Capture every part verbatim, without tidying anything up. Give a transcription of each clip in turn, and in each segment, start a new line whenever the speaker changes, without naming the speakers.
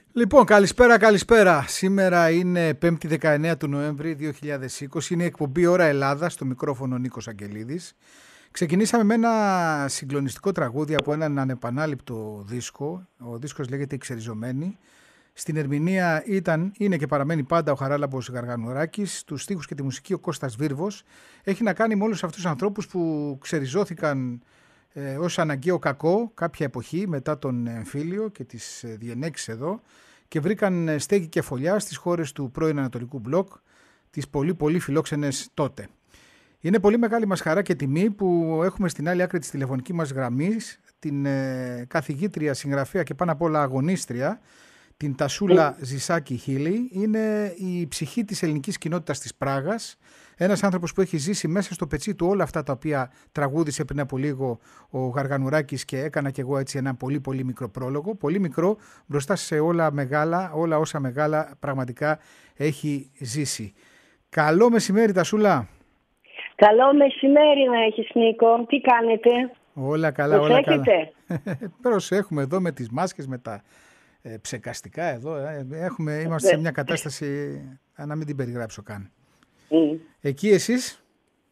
Λοιπόν, καλησπέρα, καλησπέρα. Σήμερα είναι πέμπτη δεκαεννέα του Νοέμβρη δύο χιλιάδες είκοσι. Είναι η εκπομπή Ώρα Ελλάδα, στο μικρόφωνο Νίκος Αγγελίδης. Ξεκινήσαμε με ένα συγκλονιστικό τραγούδι από έναν ανεπανάληπτο δίσκο. Ο δίσκος λέγεται «Η Ξεριζωμένη». Στην ερμηνεία ήταν, είναι και παραμένει πάντα ο Χαράλαμπος Γαργανουράκης, τους στίχους και τη μουσική ο Κώστας Βίρβος. Έχει να κάνει με όλους αυτούς τους ανθρώπους που ξεριζώθηκαν ε, ως αναγκαίο κακό κάποια εποχή μετά τον εμφύλιο και τις διενέξεις εδώ και βρήκαν στέγη και φωλιά στις χώρες του πρώην Ανατολικού Μπλοκ, τις πολύ πολύ φιλόξενες τότε. Είναι πολύ μεγάλη μας χαρά και τιμή που έχουμε στην άλλη άκρη της τηλεφωνικής μας γραμμής την ε, καθηγήτρια, συγγραφέα και πάνω απ' όλα αγωνίστρια, την Τασούλα Ζησάκη Χίλη. Είναι η ψυχή της ελληνικής κοινότητας της Πράγας. Ένας άνθρωπος που έχει ζήσει μέσα στο πετσί του όλα αυτά τα οποία τραγούδισε πριν από λίγο ο Γαργανουράκης και έκανα κι εγώ έτσι ένα πολύ πολύ μικρό πρόλογο. Πολύ μικρό μπροστά σε όλα μεγάλα, όλα όσα μεγάλα πραγματικά έχει ζήσει. Καλό μεσημέρι Τασούλα.
Καλό μεσημέρι να έχεις, Νίκο. Τι κάνετε?
Όλα καλά, όλα καλά. Προσέχουμε εδώ με τις μάσκες, με τα ε, ψεκαστικά εδώ. Ε, έχουμε, είμαστε σε μια κατάσταση ε, να μην την περιγράψω καν. Mm. Εκεί εσείς?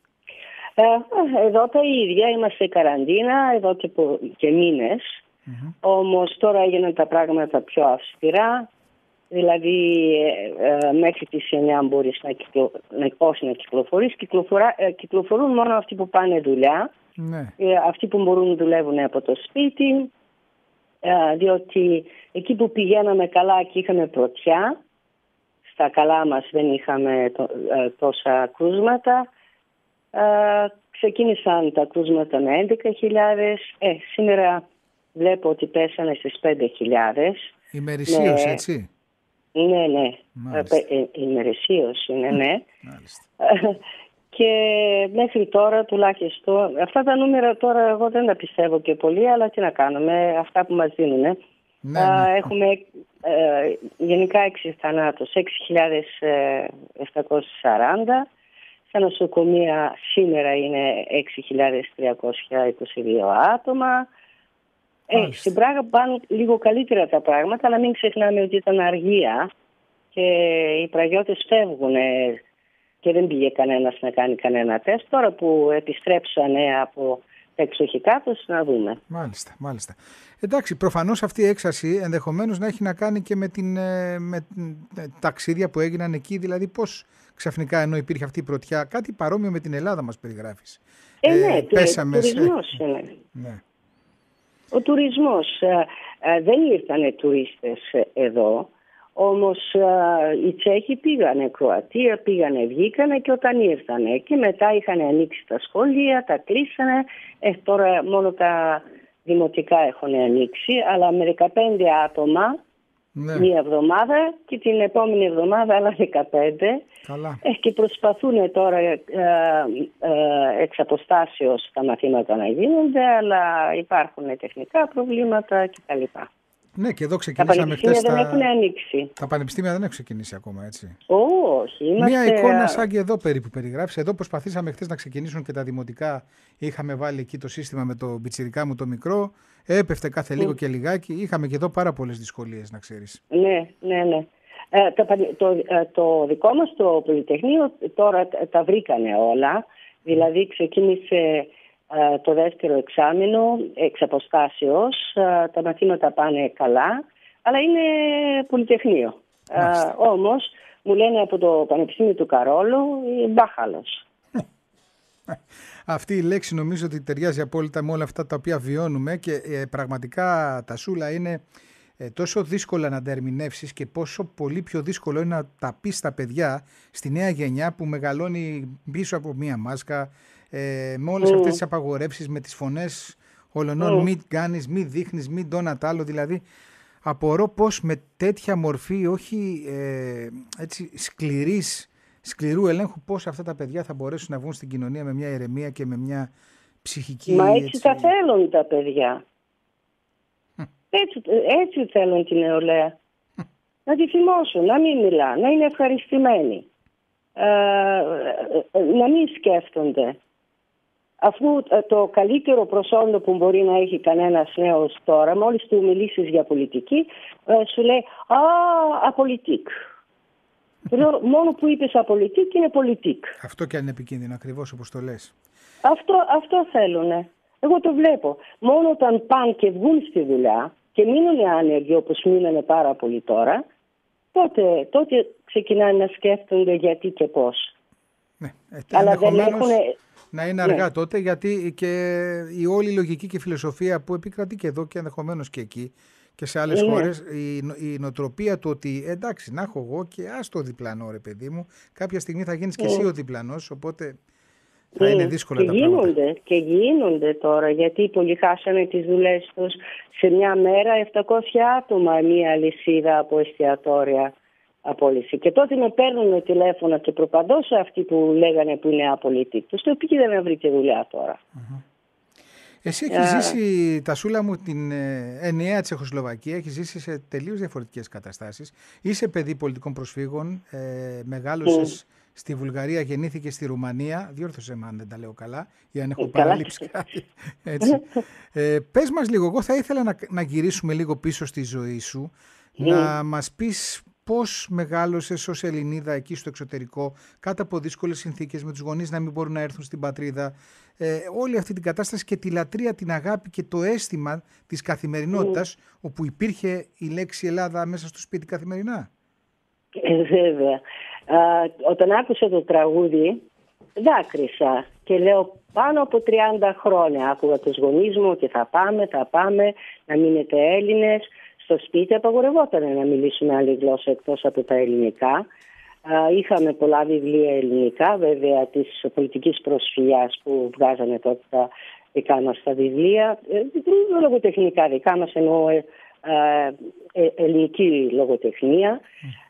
Ε, εδώ τα ίδια. Είμαστε καραντίνα εδώ και, και μήνες. Mm-hmm. Όμως τώρα έγιναν τα πράγματα πιο αυστηρά. Δηλαδή ε, μέχρι τις εννιά μπορείς να, κυκλο, να, όχι να κυκλοφορείς. Κυκλοφορά, ε, κυκλοφορούν μόνο αυτοί που πάνε δουλειά. Ναι. Ε, αυτοί που μπορούν να δουλεύουν από το σπίτι. Ε, διότι εκεί που πηγαίναμε καλά και είχαμε πρωτιά, στα καλά μας δεν είχαμε το, ε, τόσα κρούσματα. Ε, ξεκίνησαν τα κρούσματα με έντεκα χιλιάδες. Ε, σήμερα βλέπω ότι πέσανε στις πέντε χιλιάδες.
Ημερησίως, με... έτσι.
Ναι, ναι. Ημερησίως είναι, ναι. Και μέχρι τώρα τουλάχιστον, αυτά τα νούμερα τώρα εγώ δεν τα πιστεύω και πολύ, αλλά τι να κάνουμε, αυτά που μας δίνουν. Ναι, ναι. Έχουμε ε, γενικά έξι θανάτους, έξι χιλιάδες επτακόσια σαράντα. Στα νοσοκομεία σήμερα είναι έξι χιλιάδες τριακόσια είκοσι δύο άτομα. Ε, στην Πράγα πάνε λίγο καλύτερα τα πράγματα, αλλά μην ξεχνάμε ότι ήταν αργία και οι πραγιώτες φεύγουν και δεν πήγε κανένας να κάνει κανένα τεστ. Τώρα που επιστρέψανε από τα εξοχικά τους, να δούμε.
Μάλιστα, μάλιστα. Εντάξει, προφανώς αυτή η έξαση ενδεχομένως να έχει να κάνει και με, την, με ταξίδια που έγιναν εκεί, δηλαδή πώς ξαφνικά ενώ υπήρχε αυτή η πρωτιά, κάτι παρόμοιο με την Ελλάδα μας περιγράφεις.
Ε, ναι, ε, πέσαμε τουρισμός σε... είναι.
Ναι.
Ο τουρισμός, ε, ε, δεν ήρθανε τουρίστες εδώ, όμως ε, οι Τσέχοι πήγανε Κροατία, πήγανε, βγήκανε και όταν ήρθανε και μετά είχαν ανοίξει τα σχολεία, τα κλείσανε, ε, τώρα μόνο τα δημοτικά έχουν ανοίξει, αλλά με δεκαπέντε άτομα ναι. μία εβδομάδα και την επόμενη εβδομάδα άλλα δεκαπέντε.
Καλά.
Ε, και προσπαθούν τώρα ε, ε, εξ αποστάσεως τα μαθήματα να γίνονται, αλλά υπάρχουν τεχνικά προβλήματα κτλ.
Ναι, και εδώ ξεκινήσαμε χθες.
Τα πανεπιστήμια δεν έχουν ανοίξει.
Τα πανεπιστήμια δεν έχουν ξεκινήσει ακόμα, έτσι.
Όχι. Είμαστε...
Μία εικόνα σαν και εδώ περίπου περιγράφεις. Εδώ προσπαθήσαμε χθες να ξεκινήσουν και τα δημοτικά. Είχαμε βάλει εκεί το σύστημα με το πιτσιρικά μου το μικρό. Έπεφτε κάθε λίγο mm. και λιγάκι. Είχαμε και εδώ πάρα πολλές δυσκολίες, να ξέρεις.
Ναι, ναι, ναι. Ε, το, το, το δικό μας το Πολυτεχνείο τώρα τα βρήκανε όλα. Δηλαδή ξεκίνησε ε, το δεύτερο εξάμηνο εξ αποστάσεως. Ε, τα μαθήματα πάνε καλά, αλλά είναι Πολυτεχνείο. Ε, όμως μου λένε από το Πανεπιστήμιο του Καρόλου μπάχαλος.
Αυτή η λέξη νομίζω ότι ταιριάζει απόλυτα με όλα αυτά τα οποία βιώνουμε και ε, πραγματικά Τασούλα είναι ε, τόσο δύσκολα να τα ερμηνεύσεις και πόσο πολύ πιο δύσκολο είναι να τα πεις στα παιδιά, στη νέα γενιά που μεγαλώνει πίσω από μία μάσκα, ε, με όλες mm. αυτές τις απαγορεύσεις, με τις φωνές ολονών, mm. μη κάνεις, μη δείχνεις, μη ντόνατ άλλο, δηλαδή απορώ πως με τέτοια μορφή, όχι ε, έτσι σκληρής, σκληρού ελέγχου, πώς αυτά τα παιδιά θα μπορέσουν να βγουν στην κοινωνία με μια ηρεμία και με μια ψυχική...
Μα έτσι, έτσι... τα θέλουν τα παιδιά. έτσι, έτσι θέλουν την νεολαία. να τη θυμώσουν, να μην μιλά, να είναι ευχαριστημένοι. Ε, να μην σκέφτονται. Αφού το καλύτερο προσόντο που μπορεί να έχει κανένας νέος τώρα, μόλις του μιλήσεις για πολιτική, σου λέει «Α, απολιτικ». Μόνο που είπες απολιτικ είναι πολιτικ.
Αυτό και αν είναι επικίνδυνο, ακριβώς όπως το λες.
Αυτό, αυτό θέλουνε. Εγώ το βλέπω. Μόνο όταν πάνε και βγουν στη δουλειά και μείνουν άνεργοι όπως μείνανε πάρα πολύ τώρα, τότε, τότε ξεκινάνε να σκέφτονται γιατί και πώς.
Ναι, ε,
αλλά δεν έχουν...
να είναι αργά ναι. τότε, γιατί και η όλη λογική και φιλοσοφία που επικρατεί και εδώ και ενδεχομένως και εκεί και σε άλλες ναι. χώρες, η, η νοοτροπία του ότι εντάξει να έχω εγώ και ας το διπλανό ρε παιδί μου, κάποια στιγμή θα γίνεις και ναι. εσύ ο διπλανός, οπότε θα ναι. είναι δύσκολα
και
τα
γίνονται,
πράγματα.
Και γίνονται τώρα, γιατί πολλοί χάσανε τις δουλειές τους σε μια μέρα, επτακόσια άτομα μια αλυσίδα από εστιατόρια απόλυση. Και τότε με παίρνουν τηλέφωνα και προπαντός αυτοί που λέγανε που είναι απολύτικοι. Τους το πήγε να βρείτε δουλειά τώρα.
Uh-huh. Εσύ έχεις uh... ζήσει, Τασούλα μου, την ε, ενιαία Τσεχοσλοβακία, έχεις ζήσει σε τελείως διαφορετικές καταστάσεις. Είσαι παιδί πολιτικών προσφύγων, ε, μεγάλωσες mm. στη Βουλγαρία, γεννήθηκες στη Ρουμανία. Διόρθωσέ με αν δεν τα λέω καλά ή αν έχω mm, παραλείψει κάτι. Έτσι. ε, πες μας λίγο, εγώ θα ήθελα να, να γυρίσουμε λίγο πίσω στη ζωή σου, mm. να μας πεις πώς μεγάλωσες ως Ελληνίδα εκεί στο εξωτερικό, κάτω από δύσκολες συνθήκες, με τους γονείς να μην μπορούν να έρθουν στην πατρίδα. Ε, όλη αυτή την κατάσταση και τη λατρεία, την αγάπη και το αίσθημα της καθημερινότητας, mm. όπου υπήρχε η λέξη Ελλάδα μέσα στο σπίτι καθημερινά.
Ε, βέβαια. Α, όταν άκουσα το τραγούδι, δάκρυσα και λέω πάνω από τριάντα χρόνια άκουγα τους γονείς μου ότι θα πάμε, θα πάμε, να μείνετε Έλληνες. Στο σπίτι απαγορευόταν να μιλήσουμε άλλη γλώσσα εκτός από τα ελληνικά. Είχαμε πολλά βιβλία ελληνικά, βέβαια, της πολιτικής προσφυγιάς που βγάζανε τότε τα δικά μας τα βιβλία. Λογοτεχνικά δικά μας, εννοώ ε, ε, ελληνική λογοτεχνία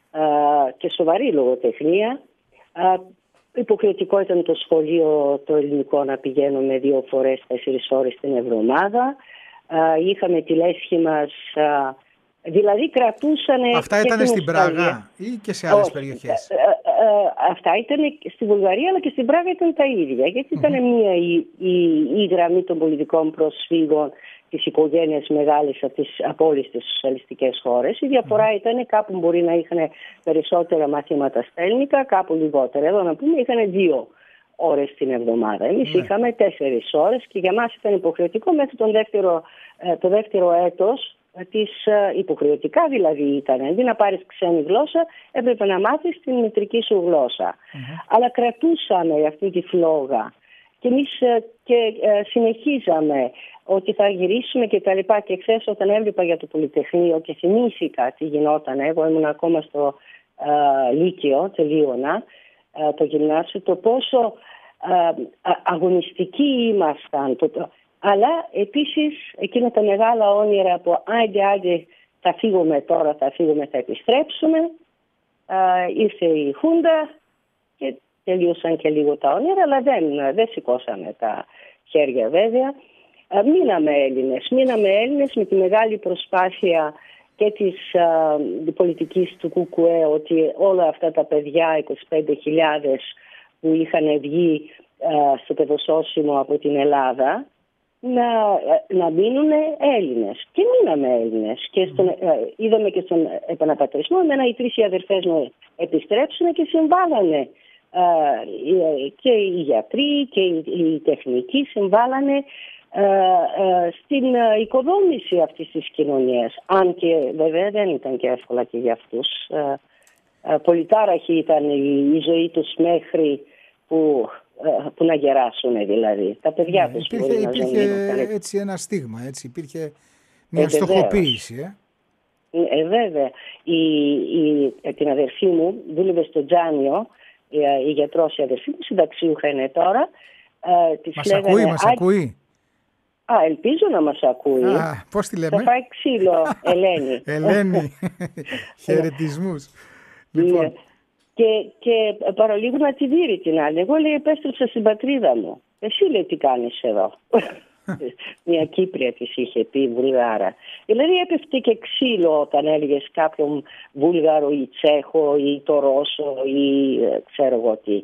ε, και σοβαρή λογοτεχνία. Ε, υποχρεωτικό ήταν το σχολείο το ελληνικό να πηγαίνουμε δύο φορές, τέσσερις ώρες την εβδομάδα. Ε, είχαμε τη λέσχη μας... Ε, Δηλαδή κρατούσαν.
Αυτά ήταν στην Πράγα ή και σε άλλες περιοχές?
Ε, ε, ε, αυτά ήταν στη Βουλγαρία, αλλά και στην Πράγα ήταν τα ίδια. Γιατί mm-hmm. ήταν μία η, η, η γραμμή των πολιτικών προσφύγων της οικογένειας μεγάλης από όλες τις σοσιαλιστικές χώρες. Η διαφορά mm-hmm. ήταν κάπου μπορεί να είχαν περισσότερα μαθήματα στα ελληνικά, κάπου λιγότερα. Εδώ να πούμε είχαν δύο ώρες την εβδομάδα. Εμείς mm-hmm. είχαμε τέσσερις ώρες και για μας ήταν υποχρεωτικό μέχρι τον δεύτερο, το δεύτερο έτος. Της, υποχρεωτικά δηλαδή ήταν. Αντί να πάρεις ξένη γλώσσα, έπρεπε να μάθεις την μητρική σου γλώσσα. Mm-hmm. Αλλά κρατούσαμε αυτή τη φλόγα. Και εμείς και, ε, συνεχίζαμε ότι θα γυρίσουμε και τα λοιπά. Και χθες όταν έβλεπα για το Πολυτεχνείο και θυμήθηκα τι γινόταν, εγώ ήμουν ακόμα στο ε, Λύκειο, τελείωνα ε, το γυμνάσιο, το πόσο ε, αγωνιστικοί ήμασταν. Το, αλλά επίσης εκείνα τα μεγάλα όνειρα που άντε άντε θα φύγουμε τώρα, θα φύγουμε, θα επιστρέψουμε. Α, ήρθε η Χούντα και τελείωσαν και λίγο τα όνειρα, αλλά δεν, δεν σηκώσαμε τα χέρια βέβαια. Α, μείναμε Έλληνες, μείναμε Έλληνες με τη μεγάλη προσπάθεια και της α, πολιτικής του Κουκουέ, ότι όλα αυτά τα παιδιά, είκοσι πέντε χιλιάδες που είχαν βγει α, στο παιδοσώσιμο από την Ελλάδα, να, να μείνουν Έλληνες. Και μείναμε Έλληνες. Και στον, mm. ε, είδαμε και στον επαναπατρισμό, εμένα οι τρεις οι αδερφές μου επιστρέψουν και συμβάλλανε. Ε, και οι γιατροί και οι, οι τεχνικοί συμβάλλανε ε, ε, στην οικοδόμηση αυτής της κοινωνίας. Αν και βέβαια δεν ήταν και εύκολα και για αυτούς. Ε, ε, πολυτάραχη ήταν η, η ζωή τους μέχρι που... που να γεράσουν δηλαδή. Τα παιδιά τους
υπήρχε,
μπορεί να
υπήρχε
ζουν
έτσι ένα στίγμα, έτσι. Υπήρχε μια ε, στοχοποίηση. Ε.
Ε, βέβαια. Η, η, την αδερφή μου δούλευε στο Τζάνιο, η, η γιατρός η αδερφή μου, συνταξιούχα είναι τώρα. Ε,
μας λέγανε, ακούει, μας ακούει.
Α, ελπίζω να μας ακούει.
Α, πώς τη λέμε?
Θα φάει ξύλο, Ελένη.
Ελένη, χαιρετισμούς. Λοιπόν...
Ναι. Και, και παραλίγο να τη δείρει την άλλη. Εγώ λέει επέστρεψα στην πατρίδα μου. Εσύ λέει τι κάνεις εδώ? Μια Κύπρια της είχε πει, Βουλγάρα. Δηλαδή έπεφτε και ξύλο όταν έλεγες κάποιον Βούλγαρο ή Τσέχο ή το Ρώσο ή ξέρω εγώ τι.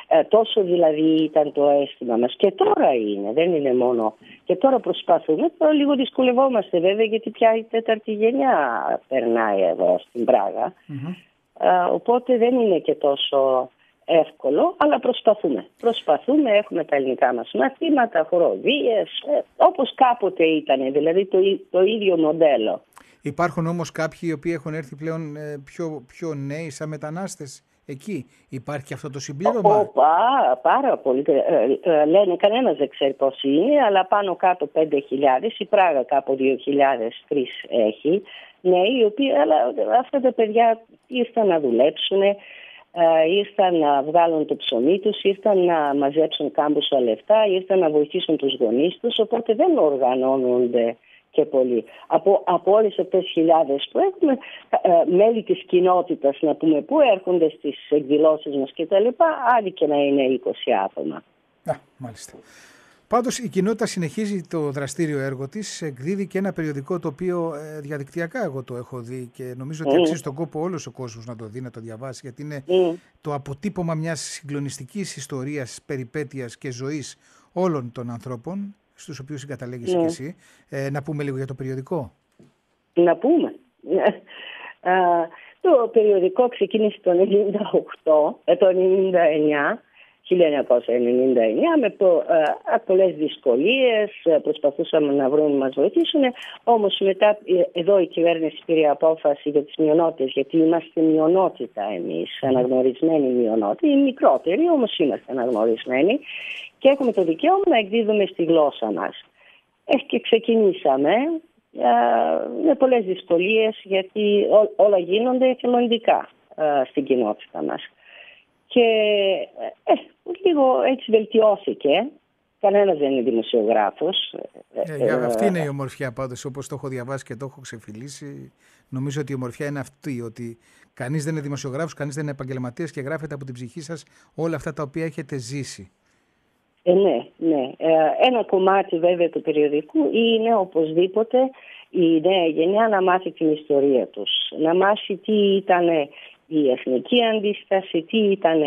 Ε, τόσο δηλαδή ήταν το αίσθημα μας και τώρα είναι, δεν είναι μόνο. Και τώρα προσπαθούμε, τώρα λίγο δυσκολευόμαστε βέβαια γιατί πια η τέταρτη γενιά περνάει εδώ στην Πράγα. Mm-hmm. Ε, οπότε δεν είναι και τόσο εύκολο, αλλά προσπαθούμε. Προσπαθούμε, έχουμε τα ελληνικά μας μαθήματα, χοροδίες, ε, όπως κάποτε ήταν, δηλαδή το, το ίδιο μοντέλο.
Υπάρχουν όμως κάποιοι οι οποίοι έχουν έρθει πλέον ε, πιο, πιο νέοι σαν μετανάστες. Εκεί υπάρχει αυτό το συμπλήρωμα.
Ο, πάρα, πάρα πολύ. Ε, ε, λένε κανένας δεν ξέρει πώς είναι, αλλά πάνω κάτω πέντε χιλιάδες, η Πράγα κάπου δύο χιλιάδες τρεις έχει. Ναι, οι οποίοι, αλλά αυτά τα παιδιά ήρθαν να δουλέψουν, ε, ήρθαν να βγάλουν το ψωμί τους, ήρθαν να μαζέψουν κάμποσα λεφτά, ήρθαν να βοηθήσουν τους γονείς τους, οπότε δεν οργανώνονται και πολύ. Από, από όλες αυτές τις χιλιάδες που έχουμε, ε, μέλη της κοινότητας, να πούμε, που έρχονται στις εκδηλώσεις μας και τα λοιπά, άλλοι και να είναι είκοσι άτομα.
Α, μάλιστα. Πάντως η κοινότητα συνεχίζει το δραστήριο έργο της, εκδίδει και ένα περιοδικό το οποίο ε, διαδικτυακά εγώ το έχω δει και νομίζω ότι mm. αξίζει τον κόπο όλος ο κόσμος να το δει, να το διαβάσει, γιατί είναι mm. το αποτύπωμα μιας συγκλονιστικής ιστορίας, περιπέτειας και ζωής όλων των ανθρώπων, στους οποίους συγκαταλέγεις mm. και εσύ. Ε, να πούμε λίγο για το περιοδικό.
Να πούμε. Το περιοδικό ξεκίνησε το ενενήντα οκτώ, το ενενήντα εννιά, χίλια εννιακόσια ενενήντα εννιά, με πο, ε, πολλές δυσκολίες, προσπαθούσαμε να βρούμε να μας βοηθήσουν, όμως μετά εδώ η κυβέρνηση πήρε απόφαση για τις μειονότητες, γιατί είμαστε μειονότητα εμείς, αναγνωρισμένοι μειονότητα, οι μικρότεροι όμως είμαστε αναγνωρισμένοι και έχουμε το δικαίωμα να εκδίδουμε στη γλώσσα μας. Ε, και ξεκινήσαμε ε, με πολλές δυσκολίες, γιατί ό, όλα γίνονται εθελοντικά ε, στην κοινότητα μας. Και ε, λίγο έτσι βελτιώθηκε. Κανένας δεν είναι δημοσιογράφος.
Ε, ε, αυτή είναι η ομορφιά πάντως, όπως το έχω διαβάσει και το έχω ξεφυλίσει. Νομίζω ότι η ομορφιά είναι αυτή, ότι κανείς δεν είναι δημοσιογράφος, κανείς δεν είναι επαγγελματίας και γράφετε από την ψυχή σας όλα αυτά τα οποία έχετε ζήσει.
Ε, ναι, ναι. Ε, ένα κομμάτι βέβαια του περιοδικού είναι οπωσδήποτε η νέα γενιά να μάθει την ιστορία τους. Να μάθει τι ήταν η εθνική αντίσταση, τι ήταν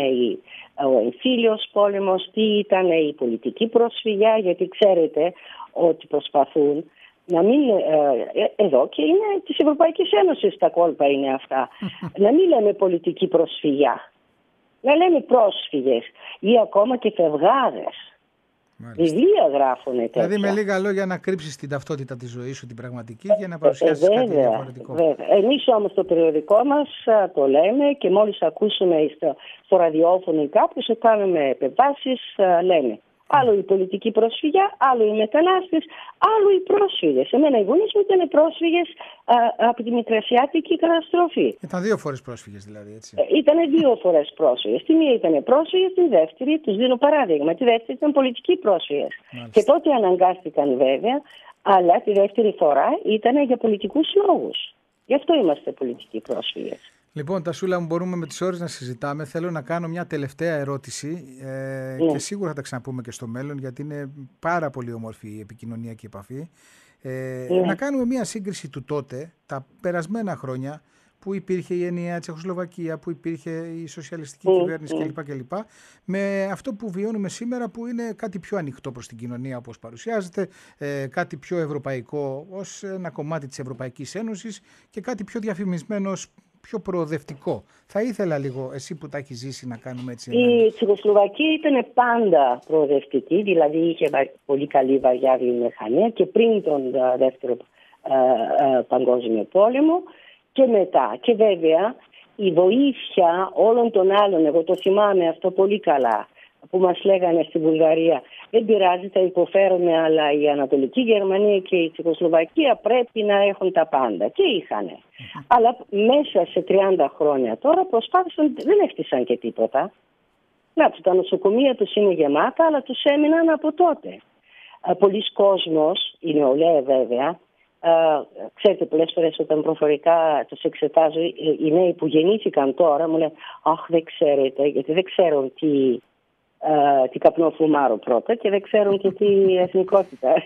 ο εμφύλιος πόλεμος, τι ήταν η πολιτική προσφυγιά, γιατί ξέρετε ότι προσπαθούν να μην, ε, εδώ και είναι της Ευρωπαϊκής Ένωσης τα κόλπα είναι αυτά, να μην λέμε πολιτική προσφυγιά, να λέμε πρόσφυγες ή ακόμα και φευγάδες. Βιβλία γράφουν τέτοια.
Δηλαδή με λίγα λόγια να κρύψεις την ταυτότητα της ζωής σου, την πραγματική, για να παρουσιάσεις ε, κάτι διαφορετικό.
Βέβαια. Εμείς όμως το περιοδικό μας το λέμε και μόλις ακούσουμε στο, στο ραδιόφωνο ή κάπου σε κάνουμε επεμβάσεις, λέμε. Άλλο η πολιτική προσφυγιά, άλλο οι μετανάστες, άλλο οι πρόσφυγες. Εμένα οι γονείς μου ήταν πρόσφυγες α, από τη Μικρασιάτικη καταστροφή.
Ήταν δύο φορές πρόσφυγες δηλαδή, έτσι.
Ε, ήταν δύο φορές πρόσφυγες. Τη μία ήταν πρόσφυγες, τη δεύτερη, τους δίνω παράδειγμα, τη δεύτερη ήταν πολιτικοί πρόσφυγες. Μάλιστα. Και τότε αναγκάστηκαν βέβαια, αλλά τη δεύτερη φορά ήταν για πολιτικούς λόγους. Γι' αυτό είμαστε πολιτικοί πρόσφυγες.
Λοιπόν, Τασούλα μου, μπορούμε με τις ώρες να συζητάμε. Θέλω να κάνω μια τελευταία ερώτηση ε, ναι. και σίγουρα θα τα ξαναπούμε και στο μέλλον, γιατί είναι πάρα πολύ όμορφη η επικοινωνία και η επαφή. Ε, ναι. Να κάνουμε μια σύγκριση του τότε, τα περασμένα χρόνια, που υπήρχε η ενιαία Τσεχοσλοβακία, που υπήρχε η σοσιαλιστική mm, κυβέρνηση mm. κλπ, κλπ. Με αυτό που βιώνουμε σήμερα, που είναι κάτι πιο ανοιχτό προς την κοινωνία όπως παρουσιάζεται, ε, κάτι πιο ευρωπαϊκό ως ένα κομμάτι της Ευρωπαϊκής Ένωσης και κάτι πιο διαφημισμένο, πιο προοδευτικό. Θα ήθελα λίγο, εσύ που τα έχεις ζήσει, να κάνουμε έτσι.
Η Τσεχοσλοβακία ήταν πάντα προοδευτική, δηλαδή είχε πολύ καλή βαριά βιομηχανία και πριν τον δεύτερο α, α, παγκόσμιο πόλεμο και μετά. Και βέβαια η βοήθεια όλων των άλλων, εγώ το θυμάμαι αυτό πολύ καλά, που μας λέγανε στη Βουλγαρία, δεν πειράζει, θα υποφέρουμε, αλλά η Ανατολική Γερμανία και η Τσεχοσλοβακία πρέπει να έχουν τα πάντα. Και είχανε. Mm-hmm. Αλλά μέσα σε τριάντα χρόνια τώρα προσπάθησαν, δεν έφτιασαν και τίποτα. Να, τα νοσοκομεία τους είναι γεμάτα, αλλά τους έμειναν από τότε. Πολλοί κόσμος, η νεολαία βέβαια, Uh, ξέρετε, πολλές φορές όταν προφορικά τους εξετάζω, οι νέοι που γεννήθηκαν τώρα μου λένε «Αχ, δεν ξέρετε», γιατί δεν ξέρουν τι, uh, τι καπνό φουμάρω πρώτα και δεν ξέρουν και τι εθνικότητα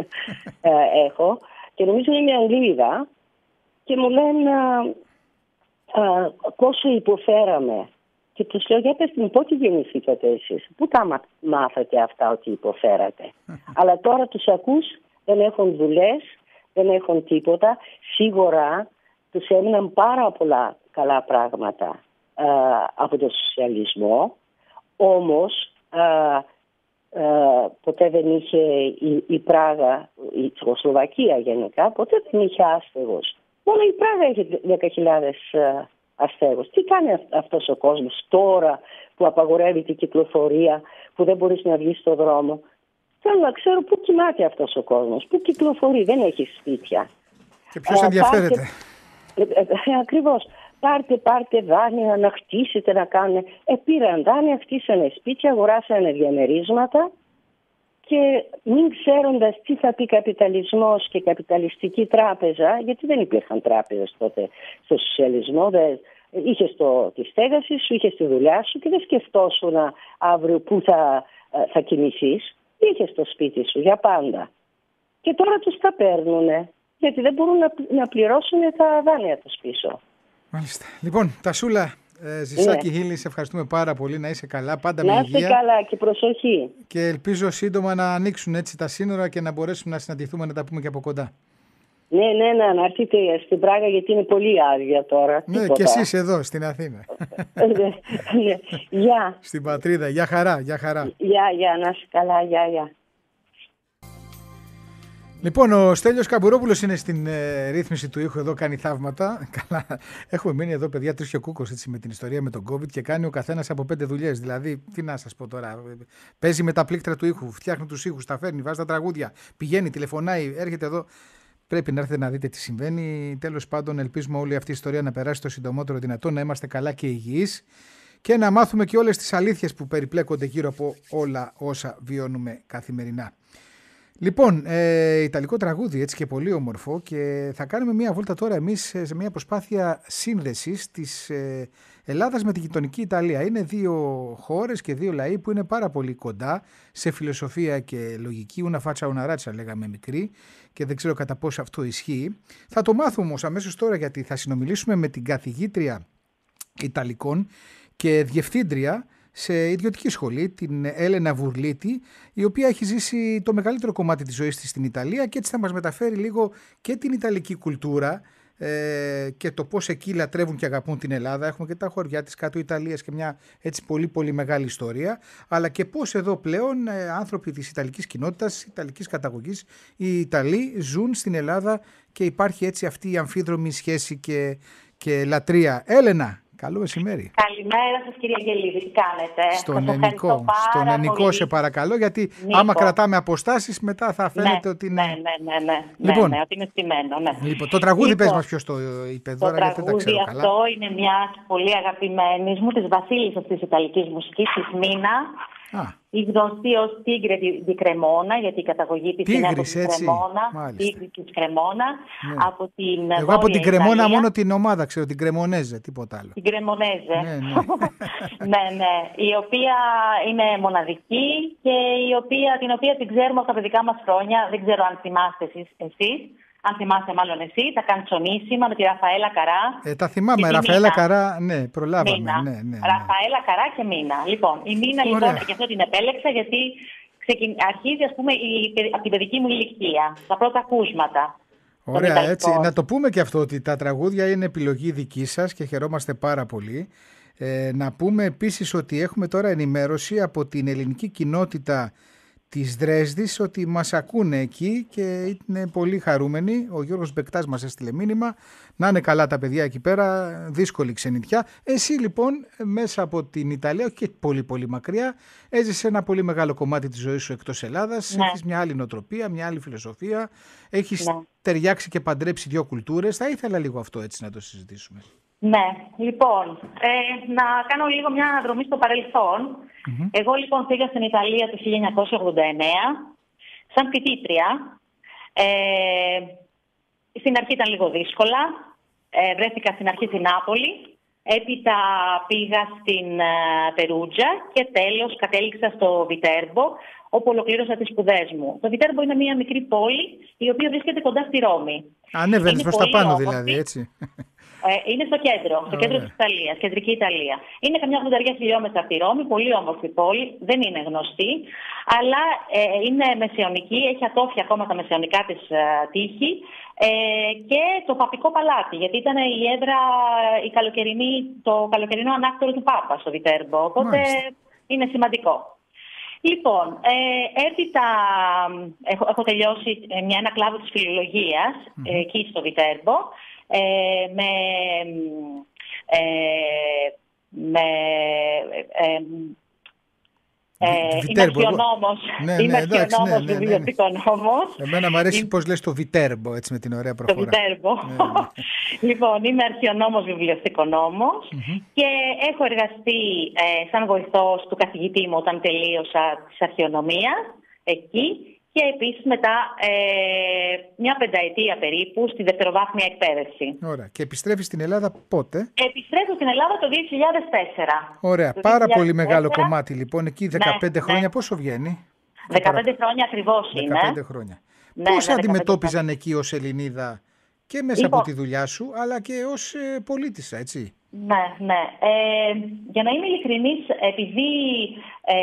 uh, έχω. Και νομίζω είναι μια Αγγλίδα και μου λένε uh, uh, πόσο υποφέραμε Και τους λέω, για πες μου, πότε γεννηθήκατε εσείς, πού τα μάθατε αυτά ότι υποφέρατε. Αλλά τώρα τους ακούς, δεν έχουν δουλειές, δεν έχουν τίποτα. Σίγουρα τους έμειναν πάρα πολλά καλά πράγματα α, από τον σοσιαλισμό, όμως α, α, ποτέ δεν είχε η, η Πράγα, η Τσεχοσλοβακία γενικά, ποτέ δεν είχε άστεγους. Μόνο η Πράγα έχει δέκα χιλιάδες αστέγους. Τι κάνει αυτός ο κόσμος τώρα που απαγορεύει την κυκλοφορία, που δεν μπορείς να βγεις στον δρόμο? Θέλω να ξέρω πού κοιμάται αυτός ο κόσμος, πού κυκλοφορεί, δεν έχει σπίτια.
Και ποιος ενδιαφέρεται.
Πάρτε, ε, ε, ακριβώς. Πάρτε, πάρτε δάνεια να χτίσετε, να κάνουν. Ε, πήραν δάνεια, χτίσανε σπίτια, αγοράσανε διαμερίσματα και μην ξέροντας τι θα πει καπιταλισμός και καπιταλιστική τράπεζα, γιατί δεν υπήρχαν τράπεζες τότε στο σοσιαλισμό, δεν, είχες το, τη στέγαση σου, είχες τη δουλειά σου και δεν σκεφτόσουν αύριο πού θα, θα κινηθείς. Είχες το σπίτι σου για πάντα. Και τώρα τους τα παίρνουν, γιατί δεν μπορούν να, να πληρώσουν τα δάνεια τους πίσω.
Μάλιστα. Λοιπόν, Τασούλα, ε, Ζησάκη ναι. Χίλη, σε ευχαριστούμε πάρα πολύ. Να είσαι καλά, πάντα
να
με υγεία.
Να είστε καλά και προσοχή.
Και ελπίζω σύντομα να ανοίξουν έτσι τα σύνορα και να μπορέσουμε να συναντηθούμε, να τα πούμε και από κοντά.
Ναι, ναι, ναι, να έρθετε στην Πράγα γιατί είναι πολύ άδεια τώρα.
Ναι, τίποτα. Και εσείς εδώ στην Αθήνα.
ναι, ναι. Γεια.
Στην πατρίδα. Γεια χαρά, γεια χαρά.
Γεια, γεια, να είσαι καλά, γεια, γεια.
Λοιπόν, ο Στέλιος Καμπουρόπουλος είναι στην ε, ρύθμιση του ήχου εδώ, κάνει θαύματα. Καλά. Έχουμε μείνει εδώ, παιδιά, τρεις και ο Κούκος έτσι, με την ιστορία με τον COVID και κάνει ο καθένας από πέντε δουλειές. Δηλαδή, τι να σας πω τώρα. Παίζει με τα πλήκτρα του ήχου, φτιάχνει τους ήχους, τα φέρνει, βάζει τα τραγούδια, πηγαίνει, τηλεφωνάει, έρχεται εδώ. Πρέπει να έρθετε να δείτε τι συμβαίνει. Τέλος πάντων, ελπίζουμε όλη αυτή η ιστορία να περάσει το συντομότερο δυνατό, να είμαστε καλά και υγιείς και να μάθουμε και όλες τις αλήθειες που περιπλέκονται γύρω από όλα όσα βιώνουμε καθημερινά. Λοιπόν, ε, ιταλικό τραγούδι, έτσι και πολύ όμορφο, και θα κάνουμε μια βόλτα τώρα εμείς σε μια προσπάθεια σύνδεσης της ε, Ελλάδας με την γειτονική Ιταλία. Είναι δύο χώρες και δύο λαοί που είναι πάρα πολύ κοντά σε φιλοσοφία και λογική. Una faccia una razza λέγαμε μικρή και δεν ξέρω κατά πόσο αυτό ισχύει. Θα το μάθουμε όμως αμέσως τώρα, γιατί θα συνομιλήσουμε με την καθηγήτρια Ιταλικών και διευθύντρια σε ιδιωτική σχολή, την Έλενα Βουρλίτη, η οποία έχει ζήσει το μεγαλύτερο κομμάτι της ζωής της στην Ιταλία και έτσι θα μας μεταφέρει λίγο και την Ιταλική κουλτούρα ε, και το πώς εκεί λατρεύουν και αγαπούν την Ελλάδα. Έχουμε και τα χωριά της κάτω Ιταλίας και μια έτσι πολύ πολύ μεγάλη ιστορία, αλλά και πώς εδώ πλέον ε, άνθρωποι της Ιταλικής κοινότητας, Ιταλικής καταγωγής, οι Ιταλοί ζουν στην Ελλάδα και υπάρχει έτσι αυτή η αμφίδρομη σχέση και, και λατρεία. Έλενα, καλό μεσημέρι.
Καλημέρα σας, κυρία Αγγελίδη, τι κάνετε?
Στον Ενικό, στον Ενικό σε παρακαλώ, γιατί Νίκο. Άμα κρατάμε αποστάσεις μετά θα φαίνεται
ναι,
ότι είναι...
Ναι, ναι, ναι, ναι,
λοιπόν,
ναι, ναι, ότι είναι στημένο, ναι.
Λοιπόν, το τραγούδι λοιπόν, πες μας ποιος το είπε τώρα,
το
γιατί δεν τα ξέρω καλά.
Το τραγούδι αυτό είναι μια πολύ αγαπημένη μου, της βασίλισσας της Ιταλικής μουσικής, της Μίνα. Α. Η γνωστή ως Τίγρε τη Κρεμόνα, γιατί η καταγωγή της είναι από την Κρεμόνα. Τίγρη της Κρεμόνα. Ναι. Από την
Εγώ από την Κρεμόνα Ιταλία. Μόνο την ομάδα ξέρω, την Κρεμονέζε, τίποτα άλλο.
Την Κρεμονέζε.
Ναι, ναι.
ναι, ναι. Η οποία είναι μοναδική και η οποία, την οποία την ξέρουμε από τα παιδικά μας χρόνια. Δεν ξέρω αν θυμάστε εσείς. εσείς. Αν θυμάσαι μάλλον εσύ, τα καντσονίσιμα με τη Ραφαέλα Καρά.
Ε, τα θυμάμαι, Ραφαέλα Καρά, ναι, προλάβαμε.
Μίνα.
Ναι, ναι, ναι.
Ραφαέλα Καρά και Μίνα. Λοιπόν, η Μίνα λοιπόν, και αυτό την επέλεξα γιατί ξεκιν... αρχίζει ας πούμε η... από την παιδική μου ηλικία, τα πρώτα ακούσματα.
Ωραία, έτσι. Να το πούμε και αυτό ότι τα τραγούδια είναι επιλογή δική σας και χαιρόμαστε πάρα πολύ. Ε, να πούμε επίσης ότι έχουμε τώρα ενημέρωση από την ελληνική κοινότητα της Δρέσδης ότι μας ακούνε εκεί και είναι πολύ χαρούμενοι. Ο Γιώργος Μπεκτάς μας έστειλε μήνυμα να είναι καλά τα παιδιά εκεί πέρα, δύσκολη ξενιτιά. Εσύ λοιπόν μέσα από την Ιταλία, όχι και πολύ πολύ μακριά, έζησε ένα πολύ μεγάλο κομμάτι της ζωής σου εκτός Ελλάδας, ναι. Έχεις μια άλλη νοοτροπία, μια άλλη φιλοσοφία, έχεις ναι. ταιριάξει και παντρέψει δύο κουλτούρες. Θα ήθελα λίγο αυτό έτσι να το συζητήσουμε.
Ναι, λοιπόν, ε, να κάνω λίγο μια αναδρομή στο παρελθόν. Mm-hmm. Εγώ λοιπόν πήγα στην Ιταλία το χίλια εννιακόσια ογδόντα εννέα σαν φοιτήτρια. Ε, στην αρχή ήταν λίγο δύσκολα. Ε, βρέθηκα στην αρχή στην Νάπολη. Έπειτα πήγα στην ε, Περούτζα και τέλος κατέληξα στο Βιτέρμπο, όπου ολοκλήρωσα τις σπουδές μου. Το Βιτέρμπο είναι μια μικρή πόλη η οποία βρίσκεται κοντά στη Ρώμη.
Ανέβαινες προς τα πάνω δηλαδή, έτσι.
Ε, είναι στο κέντρο, στο κέντρο της Ιταλίας, κεντρική Ιταλία. Είναι καμιά ογδόντα χιλιόμετρα από τη Ρώμη, πολύ όμορφη πόλη, δεν είναι γνωστή, αλλά ε, είναι μεσαιωνική, έχει ατόφια ακόμα τα μεσαιωνικά της ε, τείχη ε, και το παπικό παλάτι, γιατί ήταν η έδρα, η καλοκαιρινή, το καλοκαιρινό ανάκτορο του Πάπα στο Βιτέρμπο, οπότε Μάλιστα. είναι σημαντικό. Λοιπόν, ε, έπειτα έχω, έχω τελειώσει μια, ένα κλάδο της φιλολογίας mm-hmm. ε, εκεί στο Βιτέρμπο ε, με, ε, με ε, ε, είμαι αρχαιονόμος,
ναι, ναι,
είμαι
εντάξει,
αρχαιονόμος,
ναι, ναι, ναι,
βιβλιοθηκονόμος.
Εμένα μου αρέσει πώς λες το Βιτέρμπο, έτσι με την ωραία προφορά.
Το Βιτέρμπο. Ναι, ναι. Λοιπόν, είμαι αρχαιονόμος, βιβλιοθηκονόμος mm-hmm. και έχω εργαστεί ε, σαν βοηθός του καθηγητή μου όταν τελείωσα της αρχαιονομίας εκεί. Και επίσης μετά ε, μια πενταετία περίπου στη δευτεροβάθμια εκπαίδευση.
Ωραία. Και επιστρέφεις στην Ελλάδα πότε?
Επιστρέφω στην Ελλάδα το δύο χιλιάδες τέσσερα.
Ωραία.
Το
Πάρα
δύο χιλιάδες τέσσερα.
Πολύ μεγάλο κομμάτι λοιπόν. Εκεί δεκαπέντε
ναι,
χρόνια
ναι.
πόσο βγαίνει?
δεκαπέντε χρόνια ακριβώς είναι.
δεκαπέντε χρόνια.
Ναι,
Πώς
ναι,
αντιμετώπιζαν εκεί ως Ελληνίδα και μέσα
λοιπόν,
από τη δουλειά σου, αλλά και ως ε, πολίτησα, έτσι?
Ναι, ναι. Ε, για να είμαι ειλικρινής, επειδή... Ε,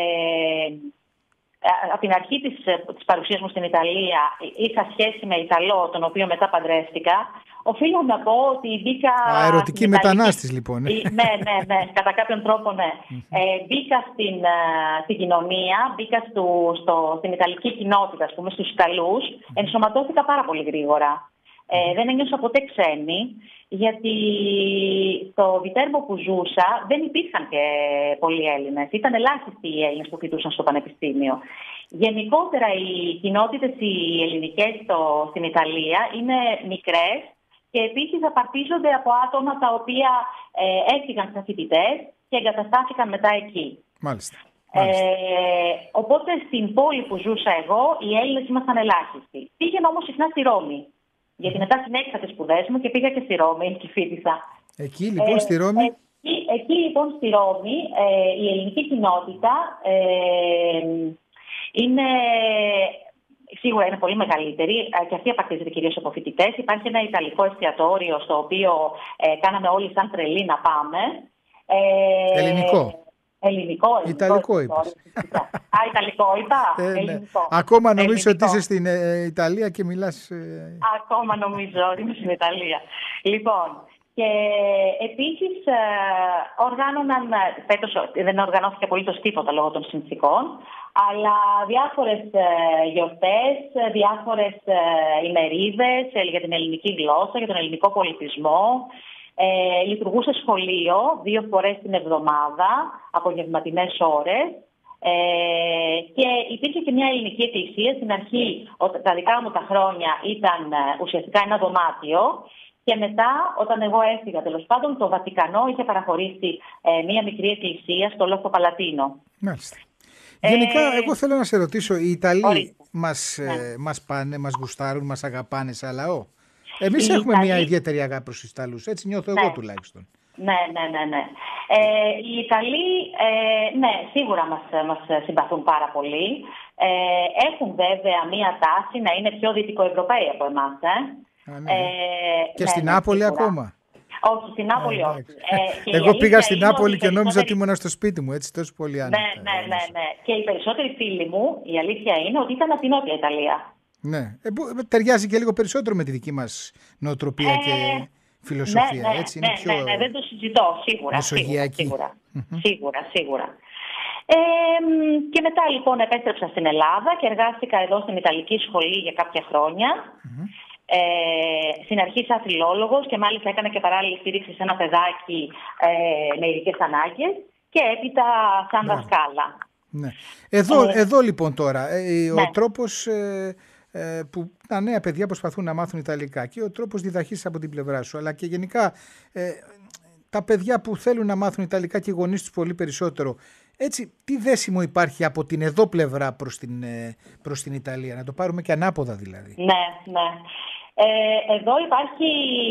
από την αρχή της, της παρουσίας μου στην Ιταλία είχα σχέση με Ιταλό, τον οποίο μετά παντρεύτηκα, οφείλω να πω ότι μπήκα...
Α, ερωτική μετανάστης λοιπόν.
Ναι, ναι, ναι, κατά κάποιον τρόπο ναι. ε, μπήκα στην, στην κοινωνία, μπήκα στο, στο, στην Ιταλική κοινότητα, ας πούμε, στους Ιταλούς, ενσωματώθηκα πάρα πολύ γρήγορα. Ε, δεν ένιωσα ποτέ ξένη, γιατί στο Βιτέρμπο που ζούσα δεν υπήρχαν και πολλοί Έλληνες. Ήταν ελάχιστοι οι Έλληνες που φοιτούσαν στο πανεπιστήμιο. Γενικότερα οι κοινότητες οι ελληνικές στο, στην Ιταλία είναι μικρές και επίσης απαρτίζονται από άτομα τα οποία ε, έφυγαν σαν φοιτητές και εγκαταστάθηκαν μετά εκεί.
Μάλιστα.
Ε, οπότε στην πόλη που ζούσα εγώ οι Έλληνες ήμασταν ελάχιστοι. Πήγαινα όμως συχνά στη Ρώμη. Γιατί μετά συνέχισα τις σπουδές μου και πήγα και στη Ρώμη και φοιτήσα.
Εκεί λοιπόν ε, στη Ρώμη.
Εκεί, εκεί λοιπόν στη Ρώμη ε, η ελληνική κοινότητα ε, είναι, σίγουρα είναι πολύ μεγαλύτερη και αυτή απαρτίζεται κυρίως από φοιτητές. Υπάρχει ένα ιταλικό εστιατόριο στο οποίο ε, κάναμε όλοι σαν τρελοί να πάμε.
Ε, ελληνικό.
Ελληνικό, ελληνικό.
Ιταλικό είπες.
Α, Ιταλικό είπα.
Ε, ναι.
Ελληνικό.
Ακόμα νομίζω ότι είσαι στην ε, Ιταλία και μιλάς... Ε...
Ακόμα νομίζω ότι είμαι στην Ιταλία. Λοιπόν, και επίσης ε, οργάνωναν, φέτος δεν οργανώθηκε απολύτως τίποτα λόγω των συνθηκών, αλλά διάφορες ε, γιορτές, διάφορες ε, ημερίδες ε, για την ελληνική γλώσσα, για τον ελληνικό πολιτισμό. Ε, λειτουργούσε σχολείο δύο φορές την εβδομάδα, απογευματινές ώρες. Ε, και υπήρχε και μια ελληνική εκκλησία. Στην αρχή, τα δικά μου τα χρόνια, ήταν ουσιαστικά ένα δωμάτιο. Και μετά, όταν εγώ έφυγα, τέλος πάντων, το Βατικανό είχε παραχωρήσει ε, μια μικρή εκκλησία στο Λόφο Παλατίνο.
Μάλιστα. Ε, Γενικά, εγώ θέλω να σε ρωτήσω, οι Ιταλοί μας,
ναι.
ε, μας πάνε, μας γουστάρουν, μας αγαπάνε σαν λαό? Εμείς έχουμε Ιταλοί... μια ιδιαίτερη αγάπη προς τους Ιταλούς, έτσι νιώθω ναι. εγώ τουλάχιστον.
Ναι, ναι, ναι, ναι. Ε, οι Ιταλοί, ε, ναι, σίγουρα μας, μας συμπαθούν πάρα πολύ. Ε, έχουν βέβαια μία τάση να είναι πιο δυτικοευρωπαίοι από εμάς. Ε.
Α, ναι. Ε, και
ναι,
στην
ναι,
Νάπολη
σίγουρα.
ακόμα?
Όχι, στην Νάπολη
Α,
όχι. Ε,
εγώ πήγα στην Νάπολη και νόμιζα
περισσότεροι...
ότι ήμουν στο σπίτι μου, έτσι τόσο πολύ άνετα.
Ναι, ναι, ναι, ναι. Και οι περισσότεροι φίλοι μου, η αλήθεια είναι ότι ήταν από την Νότια Ιταλία.
Ναι, ε, ταιριάζει και λίγο περισσότερο με τη δική μας νοοτροπία ε, και φιλοσοφία.
Ναι, ναι,
έτσι,
ναι,
είναι πιο
ναι, ναι, δεν το συζητώ, σίγουρα.
μεσογειακή.
Σίγουρα, σίγουρα, σίγουρα, σίγουρα. Ε, και μετά λοιπόν επέστρεψα στην Ελλάδα και εργάστηκα εδώ στην Ιταλική Σχολή για κάποια χρόνια. Mm-hmm. Ε, στην αρχή σαν φιλόλογος και μάλιστα έκανα και παράλληλη στήριξη σε ένα παιδάκι ε, με ειδικές ανάγκες και έπειτα σαν
ναι.
δασκάλα.
Ναι. Εδώ,
ε,
εδώ λοιπόν τώρα, ε,
ναι.
ο τρόπος ε, ε, που τα νέα παιδιά προσπαθούν να μάθουν Ιταλικά και ο τρόπος διδαχής από την πλευρά σου, αλλά και γενικά ε, τα παιδιά που θέλουν να μάθουν Ιταλικά και οι γονείς τους πολύ περισσότερο, έτσι, τι δέσιμο υπάρχει από την εδώ πλευρά προς την, προς την Ιταλία, να το πάρουμε και ανάποδα δηλαδή?
Ναι, ναι. Ε, εδώ υπάρχει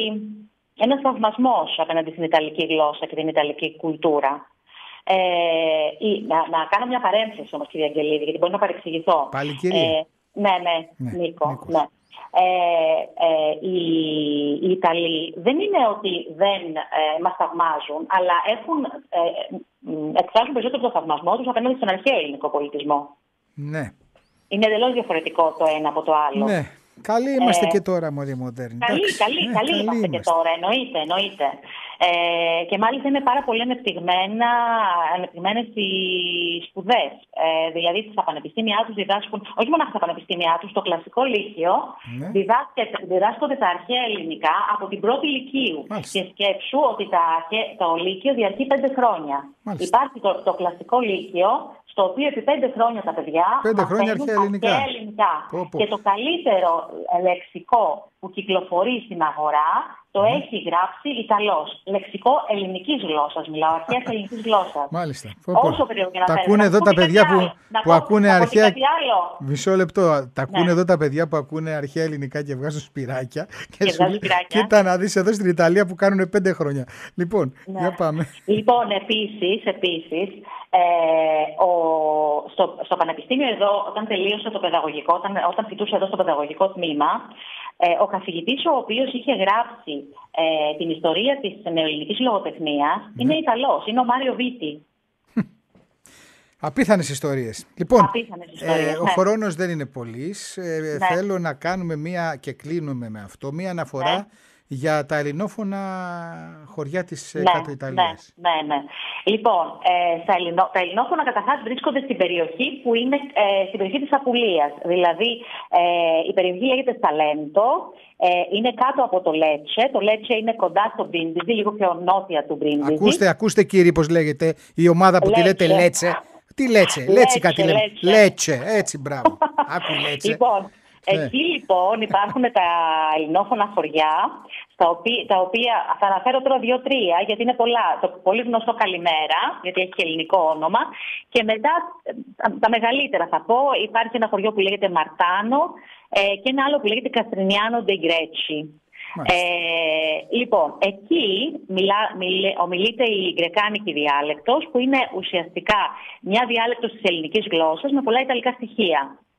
ένας θαυμασμός απέναντι στην Ιταλική γλώσσα και την Ιταλική κουλτούρα. Ε, ή, να, να κάνω μια παρένθεση όμως, κυρία Αγγελίδη, γιατί μπορεί να παρεξηγηθώ.
Πάλι κυρία. Ε,
ναι, ναι, ναι, Νίκο. Ναι. Ε, ε, οι, οι Ιταλοί δεν είναι ότι δεν ε, μας θαυμάζουν, αλλά έχουν, ε, εκφράζουν περισσότερο το θαυμασμό τους απέναντι στον αρχαίο ελληνικό πολιτισμό.
Ναι.
Είναι εντελώς διαφορετικό το ένα από το άλλο.
Ναι. Καλοί είμαστε
ε,
και τώρα, μωρή μοντέρνη.
Καλοί, καλοί,
ναι,
καλοί είμαστε, είμαστε και τώρα, εννοείται, εννοείται. Ε, και μάλιστα είναι πάρα πολύ ανεπτυγμένα, ανεπτυγμένες οι σπουδές. Ε, δηλαδή στα πανεπιστήμια τους διδάσκουν, όχι μόνο στα πανεπιστήμια τους, στο κλασικό λύκειο, ναι. διδάσκονται τα αρχαία ελληνικά από την πρώτη λυκείου. Μάλιστα. Και σκέψου ότι τα, το λύκειο διαρκεί πέντε χρόνια. Μάλιστα. Υπάρχει το, το κλασικό λύκειο, στο οποίο επί πέντε χρόνια τα παιδιά
πέντε χρόνια αρχαία ελληνικά.
αρχαία ελληνικά. Πω, πω. Και το καλύτερο λεξικό που κυκλοφορεί στην αγορά το mm. έχει γράψει Ιταλός. Λεξικό ελληνικής γλώσσας, μιλάω, αρχαίας ελληνικής γλώσσας.
Μάλιστα.
Όσο περίεργο να
τα ακούνε εδώ τα παιδιά που, που
πω,
ακούνε αρχαία.
Μισό
λεπτό. Τα ακούνε ναι. εδώ τα παιδιά που ακούνε αρχαία ελληνικά και βγάζουν σπυράκια. Και,
και
σου λέει, κοίτα να δεις εδώ στην Ιταλία που κάνουν πέντε χρόνια. Λοιπόν, ναι. για πάμε.
Λοιπόν, επίσης, επίσης ε, ο, στο, στο πανεπιστήμιο εδώ, όταν τελείωσα το παιδαγωγικό, όταν, όταν φοιτούσα εδώ στο παιδαγωγικό τμήμα, Ε, ο καθηγητής ο οποίος είχε γράψει ε, την ιστορία της νεοελληνικής λογοτεχνίας mm. είναι Ιταλός, είναι ο Μάριο Βίτη.
Απίθανες ιστορίες. Λοιπόν,
Απίθανες ιστορίες,
ε,
ναι.
ο χρόνος δεν είναι πολύς. Ε, ναι. Θέλω να κάνουμε μία, και κλείνουμε με αυτό, μία αναφορά ναι. για τα ελληνόφωνα χωριά της ναι, κάτω Ιταλίας.
Ναι, ναι, ναι. Λοιπόν, ε, στα ελληνο, τα ελληνόφωνα καταρχάς βρίσκονται στην περιοχή που είναι ε, στην περιοχή της Απουλίας. Δηλαδή, ε, η περιοχή λέγεται Σαλέντο, ε, είναι κάτω από το Λέτσε. Το Λέτσε είναι κοντά στο Μπρίντιζι, λίγο πιο νότια του Μπρίντιζι.
Ακούστε, ακούστε κύριοι πώς λέγεται η ομάδα που Λέτσε. Τη λέτε Λέτσε. Τι Λέτσε, Λέτσε κάτι λέμε. Λέτσε. Λέτσε, έτσι, μπράβο. Άκου Λέτσε.
Λοιπόν, εκεί λοιπόν υπάρχουν τα ελληνόφωνα χωριά, στα οποία, τα οποία θα αναφέρω τώρα δύο-τρία, γιατί είναι πολλά. Το πολύ γνωστό Καλημέρα, γιατί έχει και ελληνικό όνομα. Και μετά τα μεγαλύτερα θα πω, υπάρχει ένα χωριό που λέγεται Μαρτάνο ε, και ένα άλλο που λέγεται Καστρινιάνο ντε Γκρέτσι. Ε, λοιπόν, εκεί μιλά, μιλ, ομιλείται η γκρεκάνικη διάλεκτος, που είναι ουσιαστικά μια διάλεκτος της ελληνικής γλώσσας με πολλά ιταλικά στοιχεία.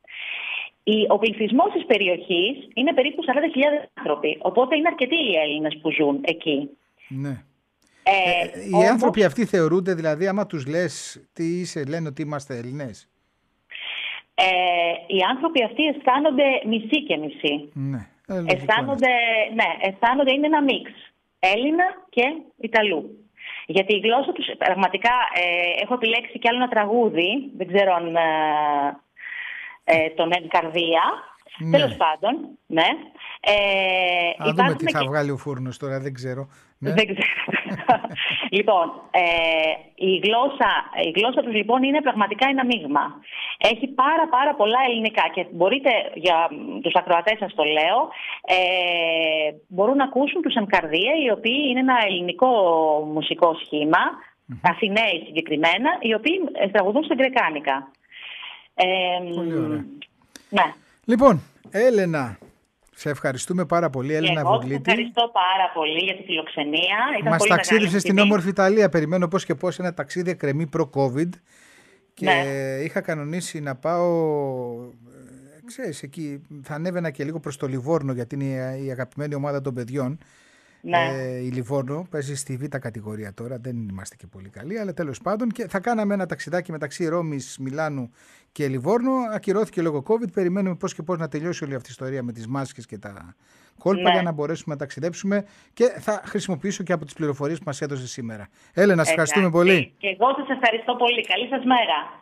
Ο πληθυσμός της περιοχής είναι περίπου σαράντα χιλιάδες άνθρωποι, οπότε είναι αρκετοί οι Έλληνες που ζουν εκεί.
Ναι.
Ε,
ε, οι όμως, άνθρωποι αυτοί θεωρούνται, δηλαδή, άμα τους λες τι είσαι, λένε ότι είμαστε Έλληνες.
Ε, οι άνθρωποι αυτοί αισθάνονται μισή και μισή.
Ναι. Ε,
αισθάνονται, ναι, αισθάνονται, είναι ένα μίξ Έλληνα και Ιταλού. Γιατί η γλώσσα τους, πραγματικά, ε, έχω επιλέξει κι άλλο ένα τραγούδι, δεν ξέρω αν... Ε, Ε, τον Εν Καρδία. Ναι. Τέλος πάντων, ναι.
Ε, Α δούμε τι θα και... βγάλει ο φούρνος τώρα, δεν ξέρω. Ναι.
Δεν ξέρω. Λοιπόν, ε, η, γλώσσα, η γλώσσα τους λοιπόν είναι πραγματικά ένα μείγμα. Έχει πάρα πάρα πολλά ελληνικά και μπορείτε, για τους ακροατές σας το λέω, ε, μπορούν να ακούσουν τους Εν Καρδία, οι οποίοι είναι ένα ελληνικό μουσικό σχήμα, mm-hmm. Αθηναίοι συγκεκριμένα, οι οποίοι τραγουδούν στα γκρεκάνικα. Ε,
πολύ ωραία.
Ναι.
Λοιπόν, Έλενα, σε ευχαριστούμε πάρα πολύ, Έλενα Βουγλίτη.
Εγώ ευχαριστώ πάρα πολύ για τη φιλοξενία.
Μας ταξίδεψε στην όμορφη Ιταλία. Περιμένω πώς και πώς ένα ταξίδι εκκρεμεί προ-COVID. Και ναι. είχα κανονίσει να πάω, ξέρεις, εκεί θα ανέβαινα και λίγο προς το Λιβόρνο, γιατί είναι η αγαπημένη ομάδα των παιδιών. Ναι. Ε, η Λιβόρνο παίζει στη β' κατηγορία τώρα, δεν είμαστε και πολύ καλοί, αλλά τέλος πάντων, και θα κάναμε ένα ταξιδάκι μεταξύ Ρώμης, Μιλάνου και Λιβόρνο. Ακυρώθηκε λόγω COVID. Περιμένουμε πώς και πώς να τελειώσει όλη αυτή η ιστορία με τις μάσκες και τα κόλπα, ναι. για να μπορέσουμε να ταξιδέψουμε, και θα χρησιμοποιήσω και από τις πληροφορίες που μας έδωσε σήμερα. Έλενα, σας ευχαριστούμε πολύ.
Και εγώ σας ευχαριστώ πολύ. Καλή σας μέρα.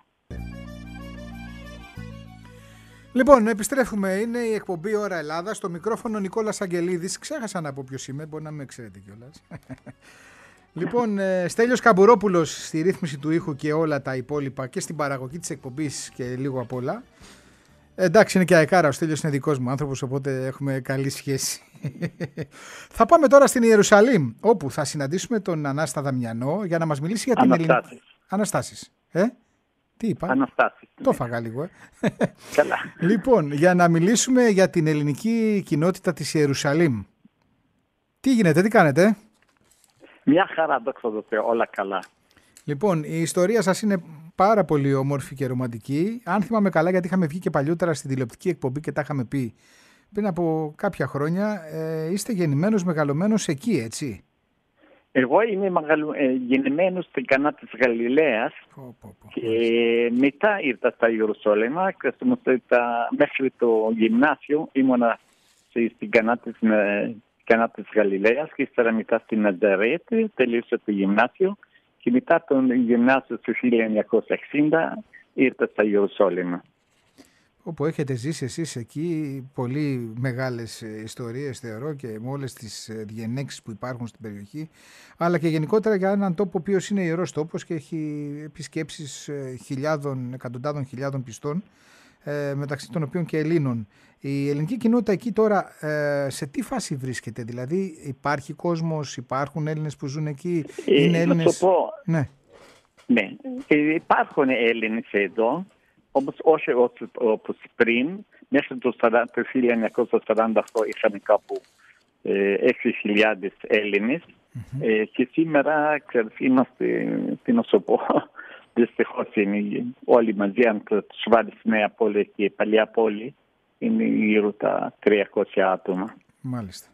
Λοιπόν, επιστρέφουμε. Είναι η εκπομπή Ώρα Ελλάδα. Στο μικρόφωνο Νικόλας Αγγελίδης. Ξέχασα να πω ποιος είμαι, μπορεί να με ξέρετε κιόλας. Λοιπόν, Στέλιος Καμπουρόπουλος στη ρύθμιση του ήχου και όλα τα υπόλοιπα, και στην παραγωγή της εκπομπής και λίγο απ' όλα. Εντάξει, είναι και αεκάρα, ο Στέλιος είναι δικός μου άνθρωπος, οπότε έχουμε καλή σχέση. Θα πάμε τώρα στην Ιερουσαλήμ, όπου θα συναντήσουμε τον Ανάστα Δαμιανό για να μας μιλήσει για την ελληνική. Αναστάσεις. Ε? Τι είπα?
Αναστάσεις.
Το φάγα λίγο, ε.
Καλά.
Λοιπόν, για να μιλήσουμε για την ελληνική κοινότητα της Ιερουσαλήμ. Τι γίνεται, τι κάνετε?
Μια χαρά, δόξα τω Θεώ, όλα καλά.
Λοιπόν, η ιστορία σας είναι πάρα πολύ όμορφη και ρομαντική. Αν θυμάμαι καλά, γιατί είχαμε βγει και παλιότερα στην τηλεοπτική εκπομπή και τα είχαμε πει πριν από κάποια χρόνια, ε, είστε γεννημένος, μεγαλωμένος εκεί, έτσι?
Εγώ είμαι μεγαλου... ε, γεννημένος στην Κανά της Γαλιλαίας
πω, πω, πω.
και μετά ήρθα στα Ιερουσαλήμ και μέχρι το γυμνάσιο ήμουνα στην Κανά της, Κανά της Γαλιλαίας και ύστερα μετά στην Ναζαρέτη, τελείωσα το γυμνάσιο και μετά το γυμνάσιο του χίλια εννιακόσια εξήντα ήρθα στα Ιερουσαλήμ.
Όπου έχετε ζήσει εσείς εκεί πολύ μεγάλες ιστορίες, θεωρώ, και με όλες τις διενέξεις που υπάρχουν στην περιοχή, αλλά και γενικότερα για έναν τόπο ο οποίος είναι ιερός τόπος και έχει επισκέψεις χιλιάδων, εκατοντάδων χιλιάδων πιστών, μεταξύ των οποίων και Ελλήνων. Η ελληνική κοινότητα εκεί τώρα σε τι φάση βρίσκεται? Δηλαδή υπάρχει κόσμος, υπάρχουν Έλληνες που ζουν εκεί, είναι Έλληνες?
Να σου πω,
ναι.
ναι, υπάρχουν Έλληνες εδώ, όμως όχι όπως πριν. Μέχρι το χίλια εννιακόσια σαράντα οκτώ είχαμε κάπου έξι χιλιάδες Έλληνες mm-hmm. ε, και σήμερα ξέρεις, είμαστε, τι να σου πω, δυστυχώς είναι όλοι μαζί, αν τους βάλεις Νέα Πόλη και Παλιά Πόλη, είναι γύρω τα τριακόσια άτομα.
Μάλιστα.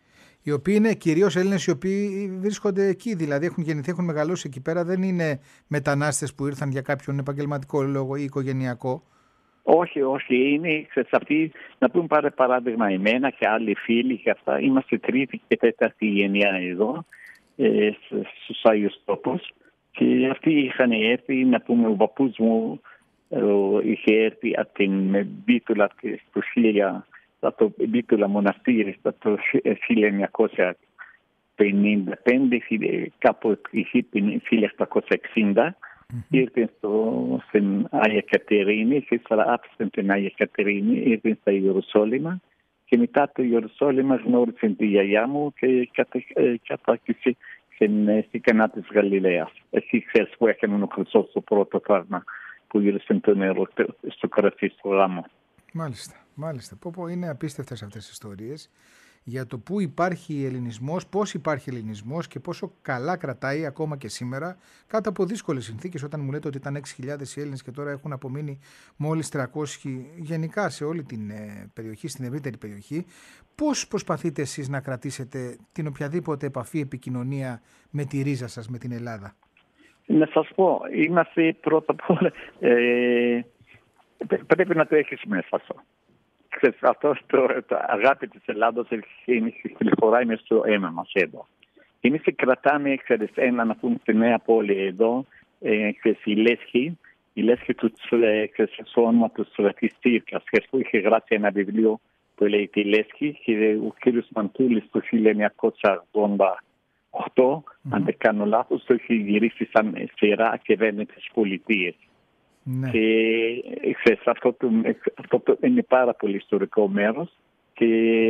Οι οποίοι είναι κυρίως Έλληνες οι οποίοι βρίσκονται εκεί, δηλαδή έχουν γεννηθεί, έχουν μεγαλώσει εκεί πέρα, δεν είναι μετανάστες που ήρθαν για κάποιον επαγγελματικό λόγο ή οικογενειακό.
Όχι, όχι, είναι σε αυτή, να πούμε πάρε παράδειγμα εμένα και άλλοι φίλοι και αυτά, είμαστε τρίτη και τέταρτη γενιά εδώ, ε, στους Άγιους Τόπους και αυτοί είχαν έρθει, να πούμε ο παππούς μου ε, είχε έρθει από την Μπίτουλα στο χίλια το Μπίτουλα μοναστήρι το χίλια εννιακόσια πενήντα πέντε, κάπου χίλια επτακόσια εξήντα, mm-hmm. ήρθε στο, στην Άγια Κατερίνη και ύστερα άφησαν την Άγια Κατερίνη, ήρθε στα Ιερουσάλημ και μετά το Ιερουσάλημ γνώρισαν τη γιαγιά μου και κατάκησε στην Κανά της Γαλιλαίας. Εκεί ξέρεις που έκανε ο Χριστός το πρώτο πράγμα που γύρισαν το νερό στο κρασί στο γάμο.
Μάλιστα, μάλιστα. Πω, πω, είναι απίστευτες αυτές τις ιστορίες για το πού υπάρχει ελληνισμός, πώς υπάρχει ελληνισμός και πόσο καλά κρατάει ακόμα και σήμερα κάτω από δύσκολες συνθήκες. Όταν μου λέτε ότι ήταν έξι χιλιάδες οι Έλληνες και τώρα έχουν απομείνει μόλις τριακόσιοι γενικά σε όλη την περιοχή, στην ευρύτερη περιοχή, πώς προσπαθείτε εσείς να κρατήσετε την οποιαδήποτε επαφή, επικοινωνία με τη ρίζα σας, με την Ελλάδα?
Να σας πω, είμαστε πρώτα απ' όλα... Ε... Πρέπει να το έχεις μέσα σου. Ξέρεις, αυτό το, το αγάπη της Ελλάδος χωράει μέσα στο αίμα μας εδώ. Εμείς κρατάμε, ξέρεις, ένα να πούμε στη Νέα Πόλη εδώ, ε, ξέρεις, η Λέσχη, η Λέσχη του, ξέρεις, στο όνομα του Στρατής Τσίρκας, που είχε γράψει ένα βιβλίο που λέει τη Λέσχη και ο κύριος Μαντούλης το χίλια εννιακόσια ογδόντα οκτώ, mm-hmm. αν δεν κάνω λάθος, το είχε γυρίσει σαν σειρά κυβέρνηση της πολιτείας. Ναι. Και ξέρεις, αυτό, το, αυτό το είναι πάρα πολύ ιστορικό μέρος και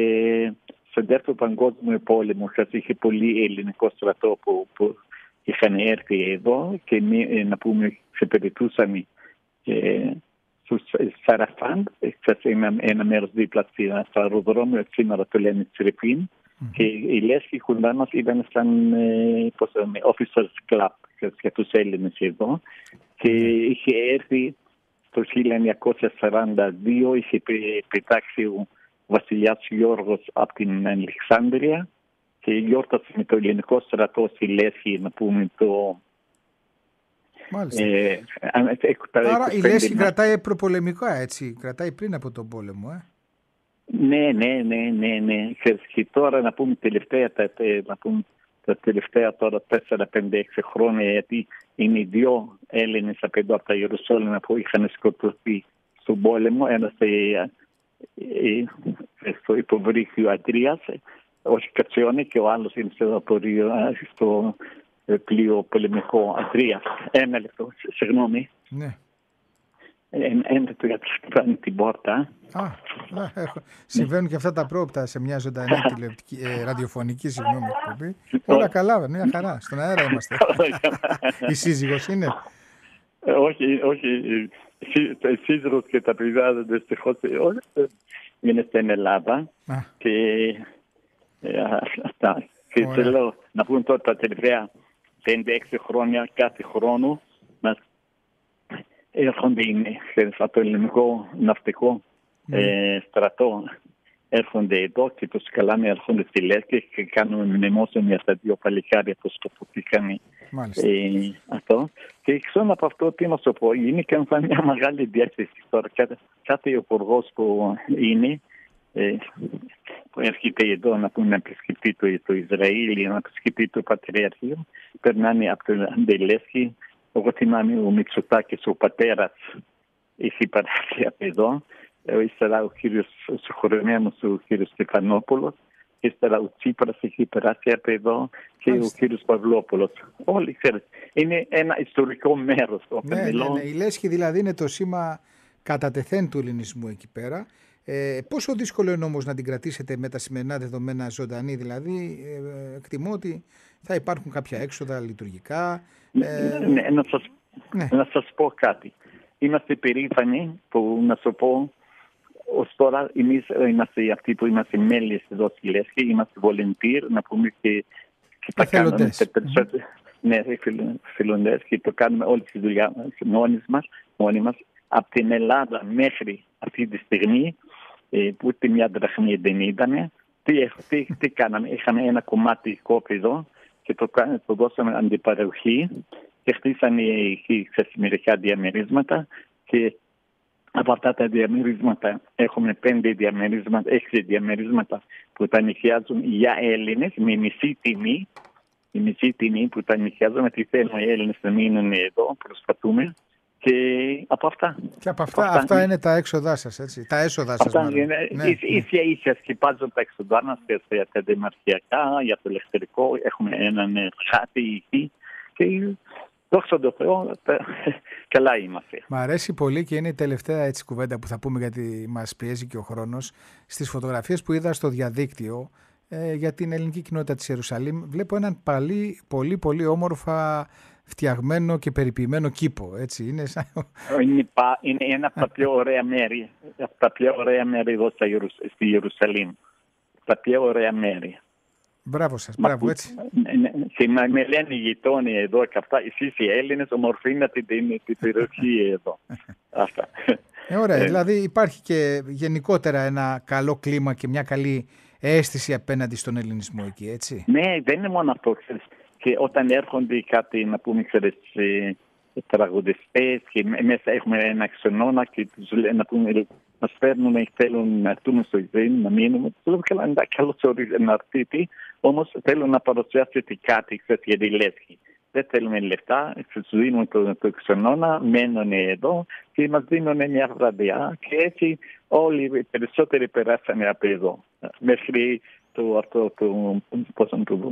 στον δεύτερο παγκόσμιο πόλεμο είχε πολύ ελληνικό στρατό που, που είχαν έρθει εδώ και να πούμε ξεπεριτούσαν ε, στους Σαραφάντ, ένα, ένα μέρος δίπλα στο αεροδρόμιο, σήμερα το λένε Τσιρεπίν, mm-hmm. και οι Λέσχοι κοντά μας ήταν σαν ε, officers club για τους Έλληνες εδώ. Και είχε έρθει το χίλια εννιακόσια σαράντα δύο, είχε πετάξει ο βασιλιάς Γιώργος από την Αλεξάνδρεια και γιόρτασε με το ελληνικό στρατό στη Λέσχη, να πούμε το...
Μάλιστα. Ε, Άρα η Λέσχη κρατάει προπολεμικά, έτσι, κρατάει πριν από τον πόλεμο, ε?
Ναι, ναι, ναι, ναι, ναι. Και τώρα να πούμε τελευταία, να πούμε, τα τελευταία τώρα τέσσερα πέντε έξι χρόνια, γιατί είναι δύο Έλληνες από εδώ από τα Ιερουσάλημ που είχαν σκοτωθεί στον πόλεμο, ένας στο υποβρύχιο Αντρίας, όχι Κατσιόνι, και ο άλλος είναι στο, στο πλοίο πολεμικό Αντρίας. Ένα λεπτό, συγγνώμη.
Ναι.
Ένα λεπτό για να την πόρτα.
Α, έχω. Συμβαίνουν και αυτά τα πρόπτα σε μια ζωντανή ε, ραδιοφωνική, συγγνώμη, εκπομπή. Όλα καλά, μια χαρά. Στον αέρα είμαστε. Η σύζυγος είναι?
Όχι, όχι. Η σύζυγος και τα παιδιά δυστυχώς είναι στην Ελλάδα. Και αυτά. Και θέλω να πούμε τώρα τα τελευταία πέντε έξι χρόνια κάθε χρόνο μας έρχονται από το ελληνικό ναυτικό Mm. Ε, στρατό έρχονται εδώ και τους καλάμε, έρχονται στη Λέσχη και κάνουμε μνημόσυνο για τα δύο παλικάρια που σκοτωθήκαν ε, αυτό. Και ξέρω από αυτό τι να σου πω, είναι και μια μεγάλη διάσταση τώρα. Κάθε, κάθε υπουργός που είναι, ε, που έρχεται εδώ να πούμε να επισκεφτεί το, το Ισραήλ, να επισκεφτεί το Πατριαρχείο, περνάνε από το Λέσχη. Εγώ θυμάμαι ο Μητσοτάκης, ο πατέρας, έχει παράσει από εδώ. Ύστερα ο κύριος συγχωρεμένος, ο κύριος Στεφανόπουλος. Ύστερα ο Τσίπρας έχει περάσει από εδώ και ο κύριος Παυλόπουλος. Όλοι ξέρετε. Είναι ένα ιστορικό μέρος.
Ναι, ναι, ναι. Η Λέσχη δηλαδή είναι το σήμα κατά τεθέν του ελληνισμού εκεί πέρα. Ε, πόσο δύσκολο είναι όμως να την κρατήσετε με τα σημερινά δεδομένα ζωντανή? Δηλαδή ε, εκτιμώ ότι θα υπάρχουν κάποια έξοδα λειτουργικά.
Ε, ναι, να, σας, ναι. να σας πω κάτι. Είμαστε περήφανοι που να σου πω ως τώρα εμείς είμαστε αυτοί που είμαστε μέλη εδώ στη Λέσχη, είμαστε volunteer, να πούμε και, και τα κάνουμε περισσότερο. Ναι, φιλοντές και το κάνουμε όλη τη δουλειά μόνοι μας, μόνοι μας. Από την Ελλάδα μέχρι αυτή τη στιγμή ε, που ούτε μια δραχμή δεν ήταν, τι, τι, τι κάναμε? Είχαμε ένα κομμάτι κόπιδο και το, το δώσαμε αντιπαροχή και χτίσανε εκεί μερικά διαμερίσματα και από αυτά τα διαμερίσματα έχουμε πέντε διαμερίσματα, έξι διαμερίσματα που τα νοικιάζουν για Έλληνες με μισή τιμή, η μισή τιμή που τα νοικιάζουν, γιατί θέλουμε οι Έλληνες να μείνουν εδώ, προσπαθούμε. Και από αυτά.
Και από αυτά, αυτά, αυτά είναι τα έξοδά σας, έτσι. Τα έσοδα σας. Αυτά είναι,
ναι. Ίσια ίσια σκυπάζουν τα έξοδά μας για τα δημαρχιακά, για το ελευθερικό. Έχουμε έναν χάτι εκεί και δόξα τω Θεώ, καλά είμαστε.
Μ' αρέσει πολύ και είναι η τελευταία έτσι κουβέντα που θα πούμε, γιατί μας πιέζει και ο χρόνος. Στις φωτογραφίες που είδα στο διαδίκτυο ε, για την ελληνική κοινότητα της Ιερουσαλήμ, βλέπω έναν πολύ πολύ, πολύ όμορφα φτιαγμένο και περιποιημένο κήπο, έτσι. Είναι, σαν...
είναι, είναι ένα από τα πιο ωραία μέρη, από τα πιο ωραία μέρη εδώ στη Ιερουσαλήμ. Τα πιο ωραία μέρη.
Μπράβο σας, μπράβο, Μα, έτσι.
Και με λένε οι γειτόνοι εδώ και αυτά, εσείς οι Έλληνες ομορφύνατε την, την περιοχή εδώ. Αυτά.
Ε, ωραία, δηλαδή υπάρχει και γενικότερα ένα καλό κλίμα και μια καλή αίσθηση απέναντι στον ελληνισμό εκεί, έτσι.
Ναι, δεν είναι μόνο αυτό, ξέρεις. Και όταν έρχονται κάτι, να πούμε, ξέρεις, τραγουδιστές και μέσα έχουμε ένα ξενώνα και τους λένε, να πούμε, μας φέρνουν και θέλουν να έρθουμε στο Ισραήλ, να μείνουμε. Τους λέω, καλά, εντάξει, καλώς ορίζετε να έρθετε, όμως θέλουν να παρουσιάσετε κάτι, ξέρεις, για τη Λέσχη. Δεν θέλουμε λεφτά, τους δίνουμε το, το ξενώνα, μένουν εδώ και μας δίνουν μια βραδιά και έτσι όλοι οι περισσότεροι περάσανε από εδώ. Μέχρι το αυτό, το, πώς να το πω.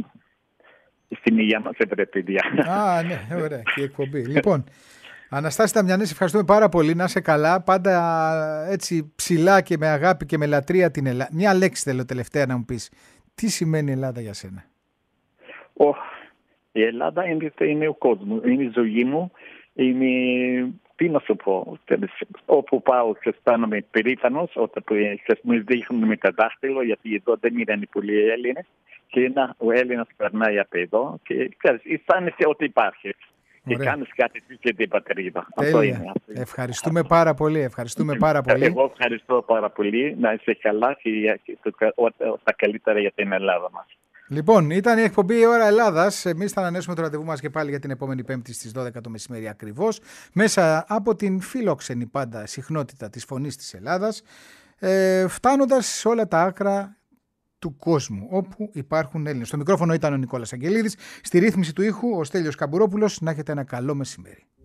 Στην υγεία μας έπρεπε παιδιά.
Α, ναι, ωραία, και η εκπομπή. Λοιπόν, Αναστάση Ταμιανές, ευχαριστούμε πάρα πολύ. Να είσαι καλά. Πάντα έτσι ψηλά και με αγάπη και με λατρεία την Ελλάδα. Μια λέξη θέλω τελευταία να μου πεις. Τι σημαίνει η Ελλάδα για σένα?
Oh, η Ελλάδα είναι, είναι ο κόσμος, είναι η ζωή μου. Είναι, τι να σου πω, όπου πάω αισθάνομαι περήφανος, όταν μου δείχνουν με τα δάχτυλο, γιατί εδώ δεν είναι πολλοί Έλληνες. Και ένα, ο Έλληνας περνάει από εδώ και ξέρεις, αισθάνεσαι ότι υπάρχει. Ωραία. Και κάνεις κάτι για την πατρίδα. Αυτό είναι.
Ευχαριστούμε πάρα πολύ. Ευχαριστούμε πάρα πολύ.
Εγώ ευχαριστώ πάρα πολύ. Να είσαι καλά και τα καλύτερα για την Ελλάδα μας.
Λοιπόν, ήταν η εκπομπή η Ώρα Ελλάδας. Εμείς θα ανανέσουμε το ραντεβού μας και πάλι για την επόμενη Πέμπτη στις δώδεκα το μεσημέρι ακριβώς. Μέσα από την φιλόξενη πάντα συχνότητα της Φωνής της Ελλάδας. Ε, φτάνοντας σε όλα τα άκρα του κόσμου, όπου υπάρχουν Έλληνες. Στο μικρόφωνο ήταν ο Νικόλας Αγγελίδης, στη ρύθμιση του ήχου ο Στέλιος Καμπουρόπουλος. Να έχετε ένα καλό μεσημέρι.